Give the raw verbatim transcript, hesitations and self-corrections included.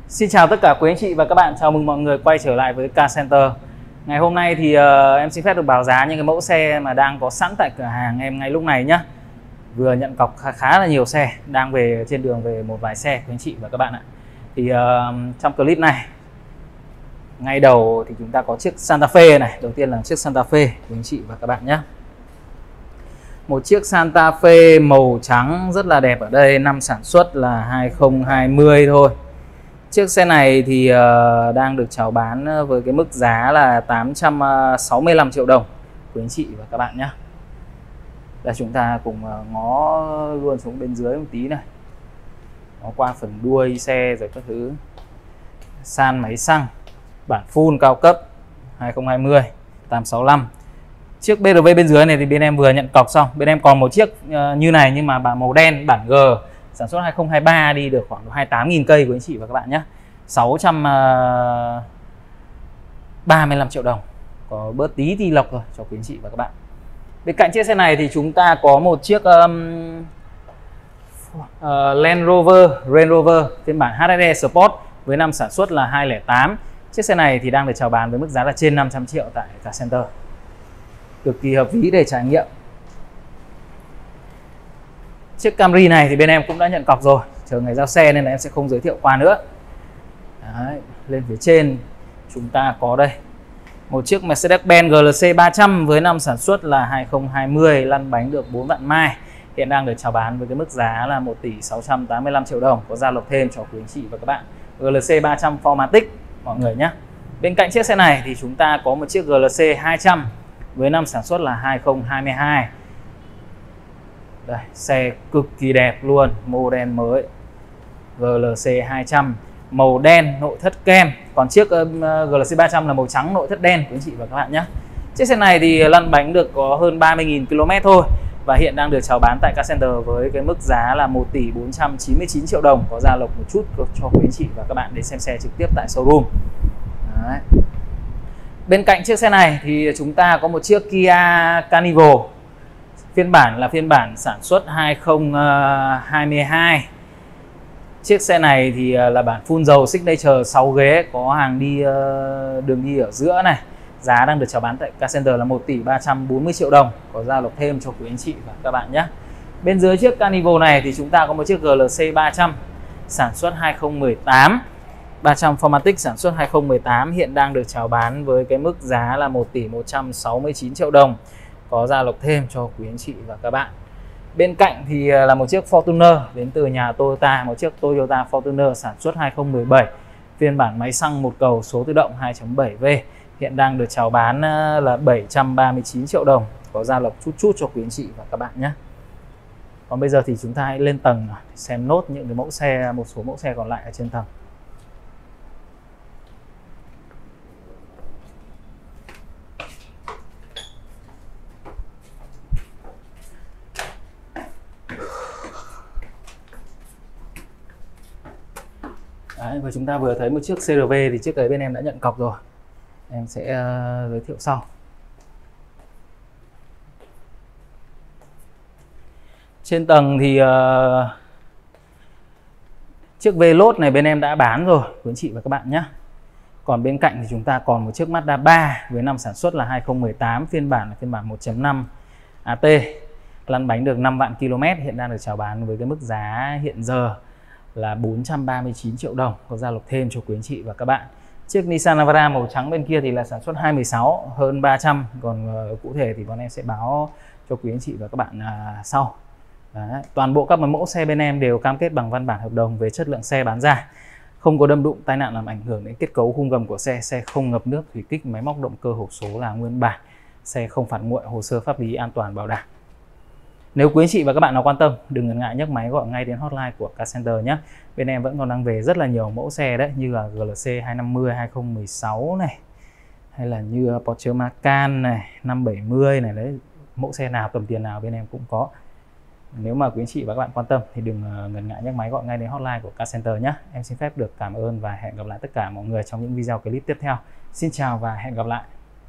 Xin chào tất cả quý anh chị và các bạn, chào mừng mọi người quay trở lại với Car Center. Ngày hôm nay thì uh, em xin phép được báo giá những cái mẫu xe mà đang có sẵn tại cửa hàng em ngay lúc này nhé. Vừa nhận cọc khá, khá là nhiều xe, đang về trên đường về một vài xe quý anh chị và các bạn ạ. Thì uh, trong clip này, ngay đầu thì chúng ta có chiếc Santa Fe này. Đầu tiên là chiếc Santa Fe quý anh chị và các bạn nhé. Một chiếc Santa Fe màu trắng rất là đẹp ở đây, năm sản xuất là hai không hai không thôi. Chiếc xe này thì uh, đang được chào bán với cái mức giá là tám trăm sáu mươi lăm triệu đồng quý anh chị và các bạn nhé. Đây, chúng ta cùng uh, ngó luôn xuống bên dưới một tí này. Nó qua phần đuôi xe rồi các thứ. San máy xăng, bản full cao cấp hai không hai không, tám sáu lăm. Chiếc bê rờ vê bên dưới này thì bên em vừa nhận cọc xong. Bên em còn một chiếc uh, như này nhưng mà bản màu đen, bản G, sản xuất hai không hai ba, đi được khoảng hai mươi tám nghìn cây của anh chị và các bạn nhé. sáu trăm ba mươi lăm triệu đồng. Có bớt tí thì lộc rồi cho quý anh chị và các bạn. Bên cạnh chiếc xe này thì chúng ta có một chiếc um, uh, Land Rover, Range Rover phiên bản hát ét e Sport với năm sản xuất là hai không tám. Chiếc xe này thì đang được chào bán với mức giá là trên năm trăm triệu tại Car Center. Cực kỳ hợp lý để trải nghiệm. Chiếc Camry này thì bên em cũng đã nhận cọc rồi, chờ ngày giao xe nên là em sẽ không giới thiệu qua nữa. Đấy, lên phía trên chúng ta có đây một chiếc Mercedes-Benz giê lờ xê ba trăm với năm sản xuất là hai không hai không, lăn bánh được bốn vạn mai. Hiện đang được chào bán với cái mức giá là một tỷ sáu trăm tám mươi lăm triệu đồng, có gia lộc thêm cho quý anh chị và các bạn. giê lờ xê ba trăm Formatic mọi người nhé. Bên cạnh chiếc xe này thì chúng ta có một chiếc giê lờ xê hai trăm với năm sản xuất là hai không hai hai. Đây, xe cực kỳ đẹp luôn, model mới giê lờ xê hai trăm màu đen, nội thất kem. Còn chiếc uh, giê lờ xê ba trăm là màu trắng, nội thất đen quý anh chị và các bạn nhé. Chiếc xe này thì lăn bánh được có hơn ba mươi nghìn ki lô mét thôi, và hiện đang được chào bán tại Car Center với cái mức giá là một tỷ bốn trăm chín mươi chín triệu đồng, có gia lộc một chút cho quý anh chị và các bạn đến xem xe trực tiếp tại showroom. Đấy. Bên cạnh chiếc xe này thì chúng ta có một chiếc Kia Carnival. Phiên bản là phiên bản sản xuất hai không hai hai. Chiếc xe này thì là bản full dầu Signature, sáu ghế, có hàng đi đường đi ở giữa này. Giá đang được chào bán tại Car Center là một tỷ ba trăm bốn mươi triệu đồng, có gia lộc thêm cho quý anh chị và các bạn nhé. Bên dưới chiếc Carnival này thì chúng ta có một chiếc giê lờ xê ba trăm sản xuất hai không một tám. ba trăm Formatic sản xuất hai không một tám, hiện đang được chào bán với cái mức giá là một tỷ một trăm sáu mươi chín triệu đồng, có gia lộc thêm cho quý anh chị và các bạn. Bên cạnh thì là một chiếc Fortuner đến từ nhà Toyota, một chiếc Toyota Fortuner sản xuất hai không một bảy, phiên bản máy xăng một cầu số tự động hai chấm bảy vê, hiện đang được chào bán là bảy trăm ba mươi chín triệu đồng, có gia lộc chút chút cho quý anh chị và các bạn nhé. Còn bây giờ thì chúng ta hãy lên tầng xem nốt những cái mẫu xe, một số mẫu xe còn lại ở trên tầng. Đấy, và chúng ta vừa thấy một chiếc xê rờ vê thì chiếc ấy bên em đã nhận cọc rồi, em sẽ uh, giới thiệu sau. Trên tầng thì uh, chiếc Veloz này bên em đã bán rồi quý anh chị và các bạn nhé. Còn bên cạnh thì chúng ta còn một chiếc Mazda ba với năm sản xuất là hai không một tám, phiên bản là phiên bản một chấm năm a tê, lăn bánh được năm vạn ki lô mét, hiện đang được chào bán với cái mức giá hiện giờ là bốn trăm ba mươi chín triệu đồng, có gia lộc thêm cho quý anh chị và các bạn. Chiếc Nissan Navara màu trắng bên kia thì là sản xuất hai không một sáu, hơn ba trăm, còn uh, cụ thể thì bọn em sẽ báo cho quý anh chị và các bạn uh, sau. Đấy. Toàn bộ các mẫu xe bên em đều cam kết bằng văn bản hợp đồng về chất lượng xe bán ra, không có đâm đụng, tai nạn làm ảnh hưởng đến kết cấu khung gầm của xe, xe không ngập nước, thủy kích, máy móc động cơ hộp số là nguyên bản, xe không phạt nguội, hồ sơ pháp lý an toàn bảo đảm. Nếu quý anh chị và các bạn nào quan tâm, đừng ngần ngại nhấc máy gọi ngay đến hotline của Car Center nhé. Bên em vẫn còn đang về rất là nhiều mẫu xe đấy, như là giê lờ xê hai năm không, hai không một sáu này, hay là như Porsche Macan này, năm bảy mươi này, đấy, mẫu xe nào tầm tiền nào bên em cũng có. Nếu mà quý anh chị và các bạn quan tâm thì đừng ngần ngại nhấc máy gọi ngay đến hotline của Car Center nhé. Em xin phép được cảm ơn và hẹn gặp lại tất cả mọi người trong những video clip tiếp theo. Xin chào và hẹn gặp lại.